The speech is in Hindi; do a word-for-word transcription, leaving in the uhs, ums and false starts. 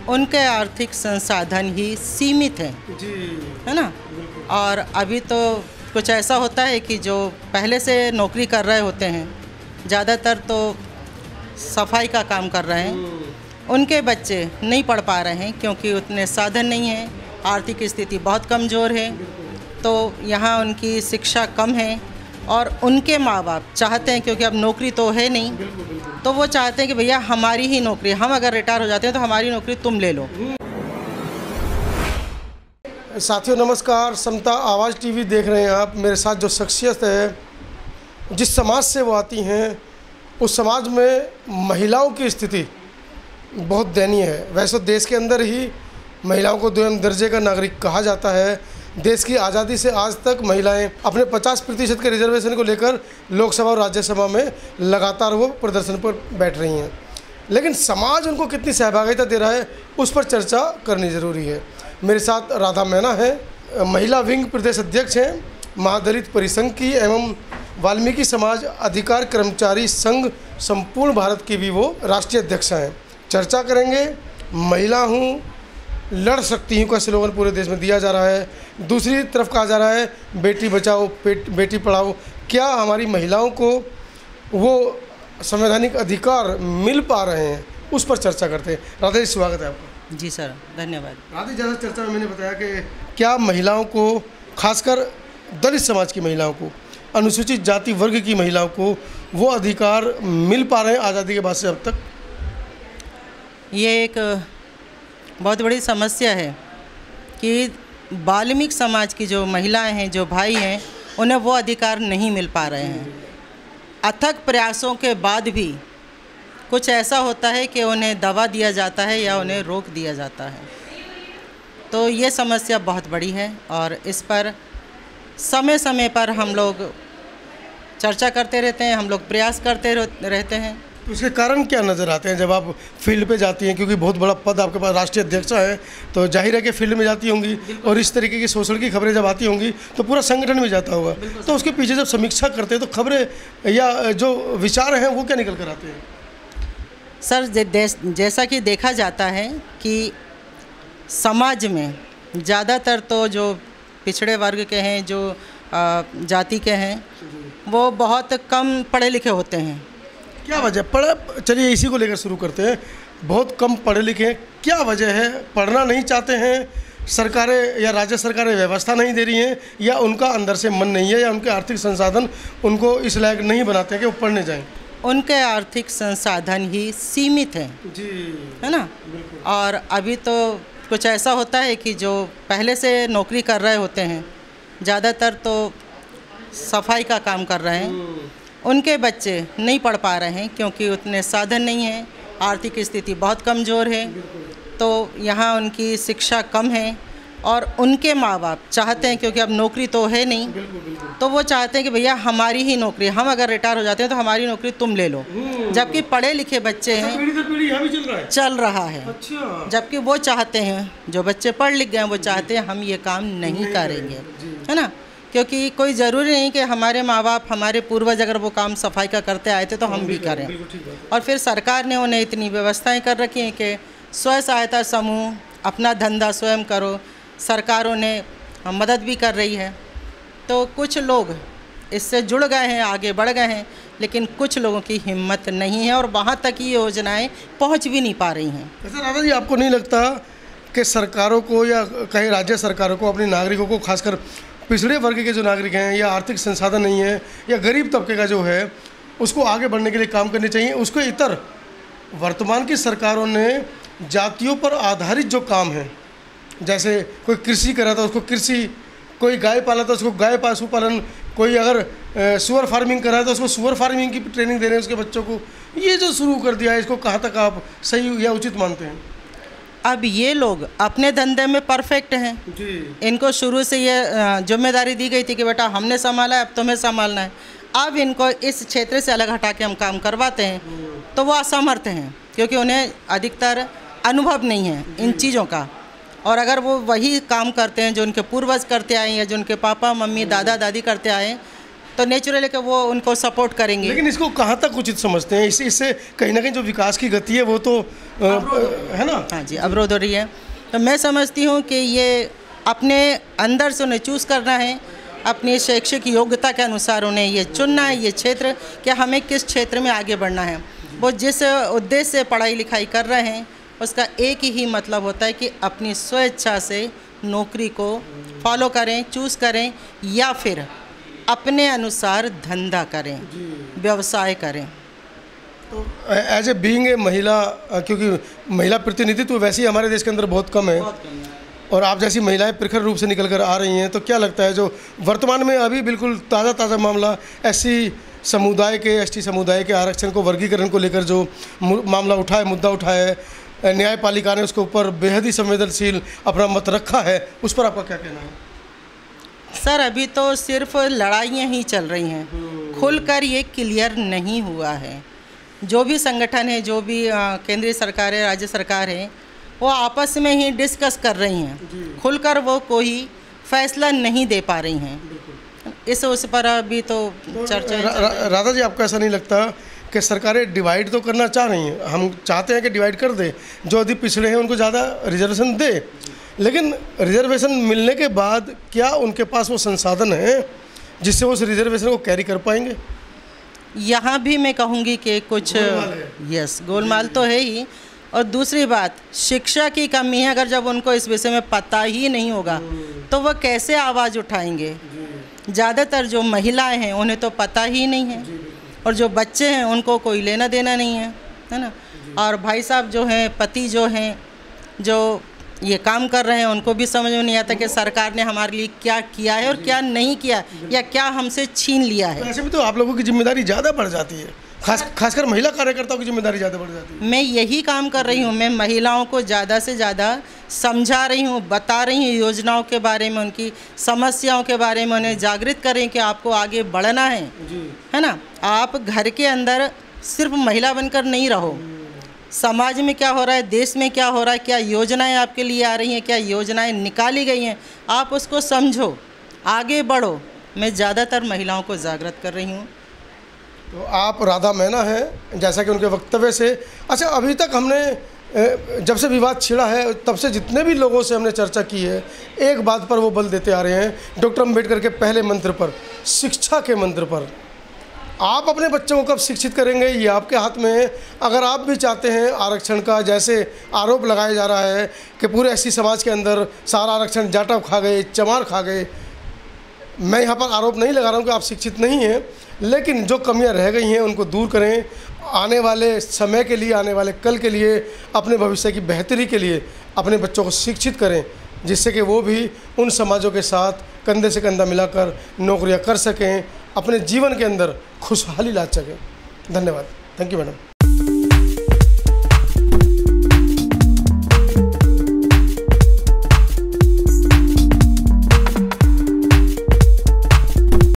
उनके आर्थिक संसाधन ही सीमित हैं जी, है ना। और अभी तो कुछ ऐसा होता है कि जो पहले से नौकरी कर रहे होते हैं, ज़्यादातर तो सफाई का काम कर रहे हैं, उनके बच्चे नहीं पढ़ पा रहे हैं क्योंकि उतने साधन नहीं हैं, आर्थिक स्थिति बहुत कमज़ोर है, तो यहाँ उनकी शिक्षा कम है। और उनके माँ बाप चाहते हैं, क्योंकि अब नौकरी तो है नहीं, तो वो चाहते हैं कि भैया हमारी ही नौकरी, हम अगर रिटायर हो जाते हैं तो हमारी नौकरी तुम ले लो। साथियों नमस्कार, समता आवाज़ टीवी देख रहे हैं आप। मेरे साथ जो शख्सियत है, जिस समाज से वो आती हैं, उस समाज में महिलाओं की स्थिति बहुत दयनीय है। वैसे देश के अंदर ही महिलाओं को दोयम दर्जे का नागरिक कहा जाता है। देश की आज़ादी से आज तक महिलाएं अपने पचास प्रतिशत के रिजर्वेशन को लेकर लोकसभा और राज्यसभा में लगातार वो प्रदर्शन पर बैठ रही हैं, लेकिन समाज उनको कितनी सहभागिता दे रहा है उस पर चर्चा करनी ज़रूरी है। मेरे साथ राधा मैना है, महिला विंग प्रदेश अध्यक्ष हैं महादलित परिसंघ की, एवं वाल्मीकि समाज अधिकार कर्मचारी संघ संपूर्ण भारत की भी वो राष्ट्रीय अध्यक्ष हैं। चर्चा करेंगे महिला हूँ, लड़ सकती हूँ का स्लोगन पूरे देश में दिया जा रहा है। दूसरी तरफ कहा जा रहा है बेटी बचाओ बेटी पढ़ाओ। क्या हमारी महिलाओं को वो संवैधानिक अधिकार मिल पा रहे हैं, उस पर चर्चा करते हैं। राधा जी, स्वागत है आपका। जी सर, धन्यवाद। राधा जी, ज़्यादा चर्चा में मैंने बताया कि क्या महिलाओं को, खासकर दलित समाज की महिलाओं को, अनुसूचित जाति वर्ग की महिलाओं को वो अधिकार मिल पा रहे हैं आज़ादी के बाद से अब तक? ये एक बहुत बड़ी समस्या है कि वाल्मीकि समाज की जो महिलाएं हैं, जो भाई हैं, उन्हें वो अधिकार नहीं मिल पा रहे हैं। अथक प्रयासों के बाद भी कुछ ऐसा होता है कि उन्हें दबा दिया जाता है या उन्हें रोक दिया जाता है। तो ये समस्या बहुत बड़ी है और इस पर समय समय पर हम लोग चर्चा करते रहते हैं, हम लोग प्रयास करते रहते हैं। तो इसके कारण क्या नज़र आते हैं जब आप फील्ड पे जाती हैं? क्योंकि बहुत बड़ा पद आपके पास, राष्ट्रीय अध्यक्षा है, तो जाहिर है कि फील्ड में जाती होंगी और इस तरीके की शोषण की खबरें जब आती होंगी तो पूरा संगठन में जाता होगा, तो उसके पीछे जब समीक्षा करते हैं तो खबरें या जो विचार हैं वो क्या निकल कर आते हैं? सर, जैसा कि देखा जाता है कि समाज में ज़्यादातर तो जो पिछड़े वर्ग के हैं, जो जाति के हैं, वो बहुत कम पढ़े लिखे होते हैं। क्या वजह पढ़ चलिए इसी को लेकर शुरू करते हैं। बहुत कम पढ़े लिखे हैं, क्या वजह है? पढ़ना नहीं चाहते हैं, सरकारें या राज्य सरकारें व्यवस्था नहीं दे रही हैं, या उनका अंदर से मन नहीं है, या उनके आर्थिक संसाधन उनको इस लायक नहीं बनाते हैं कि वो पढ़ने जाएं? उनके आर्थिक संसाधन ही सीमित हैं जी, है ना। और अभी तो कुछ ऐसा होता है कि जो पहले से नौकरी कर रहे होते हैं, ज़्यादातर तो सफाई का काम कर रहे हैं, उनके बच्चे नहीं पढ़ पा रहे हैं क्योंकि उतने साधन नहीं हैं, आर्थिक स्थिति बहुत कमज़ोर है, तो यहाँ उनकी शिक्षा कम है। और उनके माँ बाप चाहते हैं, क्योंकि अब नौकरी तो है नहीं, तो वो चाहते हैं कि भैया हमारी ही नौकरी, हम अगर रिटायर हो जाते हैं तो हमारी नौकरी तुम ले लो। जबकि पढ़े लिखे बच्चे हैं, पीढ़ी दर पीढ़ी यहाँ भी चल रहा है चल रहा है। अच्छा। जबकि वो चाहते हैं, जो बच्चे पढ़ लिख गए हैं, वो चाहते हैं हम ये काम नहीं करेंगे, है ना। क्योंकि कोई ज़रूरी नहीं कि हमारे माँ बाप, हमारे पूर्वज अगर वो काम सफाई का करते आए थे तो हम भी करें। और फिर सरकार ने उन्हें इतनी व्यवस्थाएं कर रखी हैं कि स्व सहायता समूह, अपना धंधा स्वयं करो, सरकार उन्हें मदद भी कर रही है। तो कुछ लोग इससे जुड़ गए हैं, आगे बढ़ गए हैं, लेकिन कुछ लोगों की हिम्मत नहीं है और वहाँ तक ये योजनाएँ पहुँच भी नहीं पा रही हैं। ऐसा राधा जी, आपको नहीं लगता कि सरकारों को या कहीं राज्य सरकारों को अपने नागरिकों को, खासकर पिछड़े वर्ग के जो नागरिक हैं, या आर्थिक संसाधन नहीं है, या गरीब तबके का जो है, उसको आगे बढ़ने के लिए काम करने चाहिए? उसको इतर वर्तमान की सरकारों ने जातियों पर आधारित जो काम है, जैसे कोई कृषि कर रहा था उसको कृषि, कोई गाय पाला था उसको गाय पशुपालन, कोई अगर सुअर फार्मिंग कर रहा था उसको सुअर फार्मिंग की ट्रेनिंग दे रहे हैं उसके बच्चों को, ये जो शुरू कर दिया है, इसको कहाँ तक आप सही या उचित मानते हैं? अब ये लोग अपने धंधे में परफेक्ट हैं जी। इनको शुरू से ये जिम्मेदारी दी गई थी कि बेटा हमने संभाला है, अब तुम्हें संभालना है। अब इनको इस क्षेत्र से अलग हटा के हम काम करवाते हैं तो वो असमर्थ हैं, क्योंकि उन्हें अधिकतर अनुभव नहीं है इन चीज़ों का। और अगर वो वही काम करते हैं जो उनके पूर्वज करते आए हैं, या जो उनके पापा मम्मी दादा दादी करते आए, तो नेचुरली कि वो उनको सपोर्ट करेंगे। लेकिन इसको कहाँ तक उचित समझते हैं? इससे इससे कहीं ना कहीं जो विकास की गति है वो तो आ, है ना? हाँ जी, अवरोध हो रही है। तो मैं समझती हूँ कि ये अपने अंदर से उन्हें चूज़ करना है, अपनी शैक्षिक योग्यता के अनुसार उन्हें ये चुनना है ये क्षेत्र कि हमें किस क्षेत्र में आगे बढ़ना है। वो जिस उद्देश्य से पढ़ाई लिखाई कर रहे हैं उसका एक ही मतलब होता है कि अपनी स्वेच्छा से नौकरी को फॉलो करें, चूज़ करें, या फिर अपने अनुसार धंधा करें, व्यवसाय करें। तो एज ए बीइंग ए महिला, क्योंकि महिला प्रतिनिधित्व वैसे ही हमारे देश के अंदर बहुत कम है, और आप जैसी महिलाएं प्रखर रूप से निकल कर आ रही हैं, तो क्या लगता है जो वर्तमान में अभी बिल्कुल ताज़ा ताज़ा मामला एससी समुदाय के एसटी समुदाय के आरक्षण को वर्गीकरण को लेकर जो मामला उठा है, मुद्दा उठा है, न्यायपालिका ने उसके ऊपर बेहद ही संवेदनशील अपना मत रखा है, उस पर आपका क्या कहना है? सर अभी तो सिर्फ लड़ाइयाँ ही चल रही हैं, खुलकर ये क्लियर नहीं हुआ है। जो भी संगठन है, जो भी केंद्रीय सरकार है, राज्य सरकार है, वो आपस में ही डिस्कस कर रही हैं, खुलकर वो कोई फैसला नहीं दे पा रही हैं। इस उस पर अभी तो चर्चा। रा, रा, राधा जी, आपको ऐसा नहीं लगता कि सरकारें डिवाइड तो करना चाह रही हैं, हम चाहते हैं कि डिवाइड कर दे, जो अधिक पिछड़े हैं उनको ज़्यादा रिजर्वेशन दे, लेकिन रिजर्वेशन मिलने के बाद क्या उनके पास वो संसाधन है जिससे वो उस रिजर्वेशन को कैरी कर पाएंगे? यहाँ भी मैं कहूँगी कि कुछ यस गोलमाल तो है ही, और दूसरी बात शिक्षा की कमी है। अगर जब उनको इस विषय में पता ही नहीं होगा तो वह कैसे आवाज़ उठाएंगे? ज़्यादातर जो महिलाएं हैं उन्हें तो पता ही नहीं है, और जो बच्चे हैं उनको कोई लेना देना नहीं है, है ना? और भाई साहब जो हैं, पति जो हैं, जो ये काम कर रहे हैं, उनको भी समझ में नहीं आता कि सरकार ने हमारे लिए क्या किया है और क्या नहीं किया, या क्या हमसे छीन लिया है। ऐसे में तो आप लोगों की जिम्मेदारी ज़्यादा बढ़ जाती है, खास खासकर महिला कार्यकर्ताओं की जिम्मेदारी ज़्यादा बढ़ जाती है। मैं यही काम कर रही हूँ, मैं महिलाओं को ज़्यादा से ज़्यादा समझा रही हूँ, बता रही हूँ योजनाओं के बारे में, उनकी समस्याओं के बारे में, उन्हें जागृत करें कि आपको आगे बढ़ना है, है ना? आप घर के अंदर सिर्फ महिला बनकर नहीं रहो, समाज में क्या हो रहा है, देश में क्या हो रहा है, क्या योजनाएं आपके लिए आ रही हैं, क्या योजनाएं निकाली गई हैं, आप उसको समझो, आगे बढ़ो। मैं ज़्यादातर महिलाओं को जागृत कर रही हूँ। तो आप राधा मैना हैं, जैसा कि उनके वक्तव्य से। अच्छा, अभी तक हमने जब से विवाद छिड़ा है तब से जितने भी लोगों से हमने चर्चा की है, एक बात पर वो बल देते आ रहे हैं, डॉक्टर अम्बेडकर के पहले मंत्र पर, शिक्षा के मंत्र पर। आप अपने बच्चों को कब शिक्षित करेंगे ये आपके हाथ में है। अगर आप भी चाहते हैं आरक्षण का, जैसे आरोप लगाया जा रहा है कि पूरे एससी समाज के अंदर सारा आरक्षण जाटव खा गए, चमार खा गए, मैं यहाँ पर आरोप नहीं लगा रहा हूँ कि आप शिक्षित नहीं हैं, लेकिन जो कमियाँ रह गई हैं उनको दूर करें। आने वाले समय के लिए, आने वाले कल के लिए, अपने भविष्य की बेहतरी के लिए अपने बच्चों को शिक्षित करें, जिससे कि वो भी उन समाजों के साथ कंधे से कंधा मिलाकर नौकरियां कर सकें, अपने जीवन के अंदर खुशहाली ला सकें। धन्यवाद। Thank you madam.